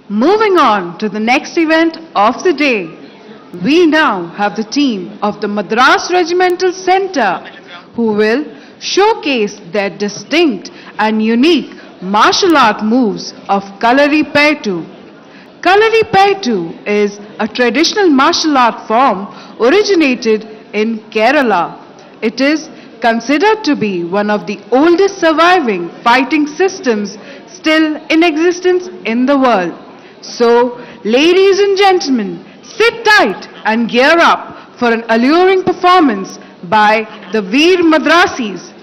Moving on to the next event of the day, we now have the team of the Madras Regimental Centre who will showcase their distinct and unique martial art moves of Kalaripayattu. Kalaripayattu is a traditional martial art form originated in Kerala. It is considered to be one of the oldest surviving fighting systems still in existence in the world. So, ladies and gentlemen, sit tight and gear up for an alluring performance by the Veer Madrasis.